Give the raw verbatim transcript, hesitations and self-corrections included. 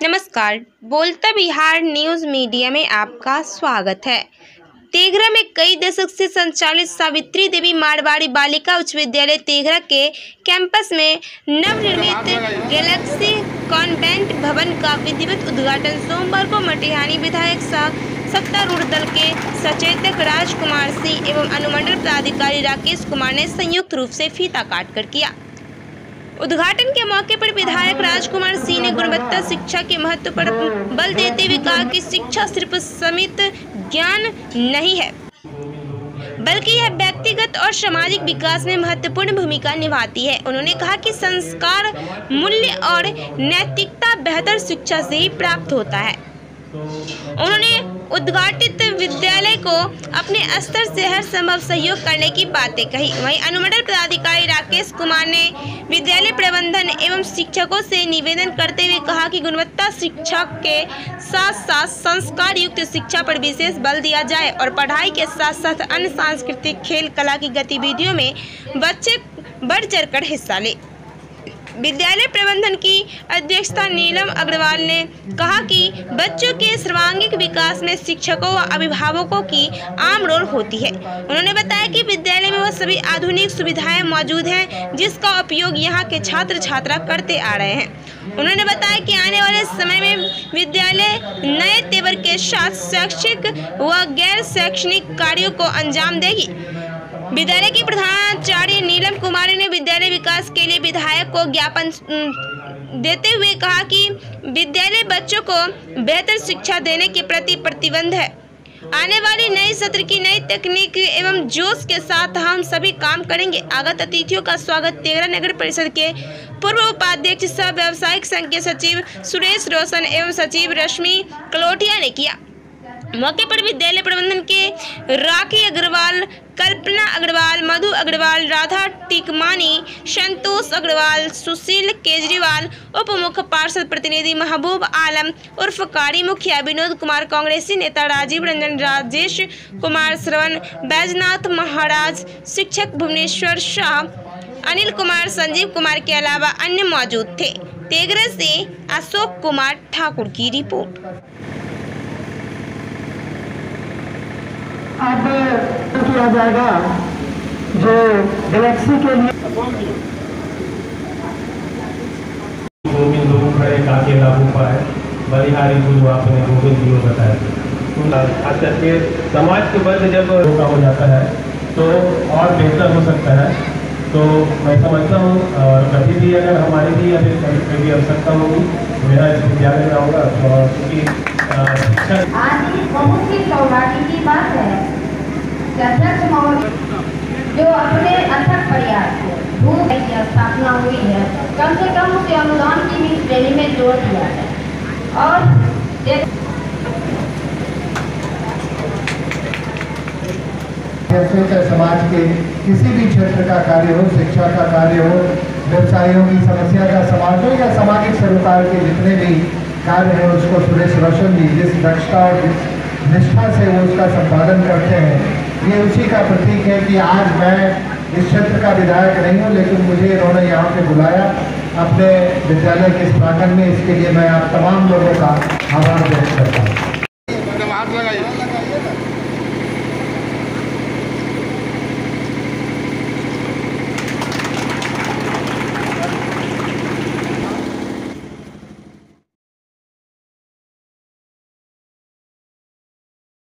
नमस्कार, बोलता Bihar news media में आपका स्वागत है। तेघरा में कई दशक से संचालित सावित्री देवी मारवाड़ी बालिका उच्च विद्यालय तेघरा के कैंपस में नवनिर्मित गैलेक्सी कॉन्वेंट भवन का विधिवत उद्घाटन सोमवार को मटिहानी विधायक सह सत्तारूढ़ दल के सचेतक राजकुमार सिंह एवं अनुमंडल पदाधिकारी राकेश कुमार ने संयुक्त रूप से फीता काट कर किया। उद्घाटन के मौके पर विधायक राजकुमार सिंह ने गुणवत्ता शिक्षा के महत्व पर बल देते हुए कहा कि शिक्षा सिर्फ सीमित ज्ञान नहीं है, बल्कि यह व्यक्तिगत और सामाजिक विकास में महत्वपूर्ण भूमिका निभाती है। उन्होंने कहा कि संस्कार, मूल्य और नैतिकता बेहतर शिक्षा से ही प्राप्त होता है। उन्होंने उद्घाटित विद्यालय को अपने स्तर से हर संभव सहयोग करने की बातें कही। वहीं अनुमंडल पदाधिकारी राकेश कुमार ने विद्यालय प्रबंधन एवं शिक्षकों से निवेदन करते हुए कहा कि गुणवत्ता शिक्षा के साथ साथ संस्कार युक्त शिक्षा पर विशेष बल दिया जाए और पढ़ाई के साथ साथ अन्य सांस्कृतिक, खेल, कला की गतिविधियों में बच्चे बढ़ चढ़कर हिस्सा लें। विद्यालय प्रबंधन की अध्यक्षता नीलम अग्रवाल ने कहा कि बच्चों के सर्वांगीण विकास में शिक्षकों व अभिभावकों की आम रोल होती है। उन्होंने बताया कि विद्यालय में वह सभी आधुनिक सुविधाएं मौजूद हैं जिसका उपयोग यहां के छात्र छात्रा करते आ रहे हैं। उन्होंने बताया कि आने वाले समय में विद्यालय नए तेवर के साथ शैक्षिक व गैर शैक्षणिक कार्यों को अंजाम देगी। विद्यालय की प्रधानाचार्य नीलम कुमारी ने विद्यालय विकास के लिए विधायक को ज्ञापन देते हुए कहा कि विद्यालय बच्चों को बेहतर शिक्षा देने के प्रति प्रतिबद्ध है। आने वाली नई सत्र की नई तकनीक एवं जोश के साथ हम सभी काम करेंगे। आगत अतिथियों का स्वागत तेघरा नगर परिषद के पूर्व उपाध्यक्ष सह व्यावसायिक संघ के सचिव सुरेश रोशन एवं सचिव रश्मि कलोटिया ने किया। मौके पर विद्यालय प्रबंधन के राखी अग्रवाल, कल्पना अग्रवाल, मधु अग्रवाल, राधा टिकमानी, संतोष अग्रवाल, सुशील केजरीवाल, उप मुख्य पार्षद प्रतिनिधि महबूब आलम उर्फ कारी मुखिया, विनोद कुमार, कांग्रेसी नेता राजीव रंजन, राजेश कुमार, श्रवण, बैजनाथ महाराज, शिक्षक भुवनेश्वर शाह, अनिल कुमार, संजीव कुमार के अलावा अन्य मौजूद थे। तेघरा से अशोक कुमार ठाकुर की रिपोर्ट। अब किया जाएगा जो गैलेक्सी के लिए लोगों का एक अकेला रूपा है, बलिहारी गुरु आपने गोविंद जी को बताया। तो खास करके समाज के वर्ग जब रोका हो जाता है तो और बेहतर हो सकता है। तो मैं समझता हूँ और कभी भी अगर हमारी भी अभी कभी आवश्यकता होगी मेरा इस विद्यालय में आऊँगा। क्योंकि आज बहुत ही सौभाग्य की बात है कि अध्यक्ष महोदय जो अपने अथक प्रयास से भूख की स्थापना हुई है, कम से कम उसे अनुदान की भी श्रेणी में जोड़ दिया है। और समाज के किसी भी क्षेत्र का कार्य हो, शिक्षा का कार्य हो, व्यवसायियों की समस्या का समाज हो या सामाजिक सरोकार के जितने भी कार्य है उसको सुरेश रोशन जी जिस दक्षता और जिस निष्ठा से वो उसका संपादन करते हैं, ये उसी का प्रतीक है कि आज मैं इस क्षेत्र का विधायक नहीं हूँ, लेकिन मुझे इन्होंने यहाँ पे बुलाया अपने विद्यालय के इस प्रांगण में। इसके लिए मैं आप तमाम लोगों का आभार व्यक्त करता हूँ।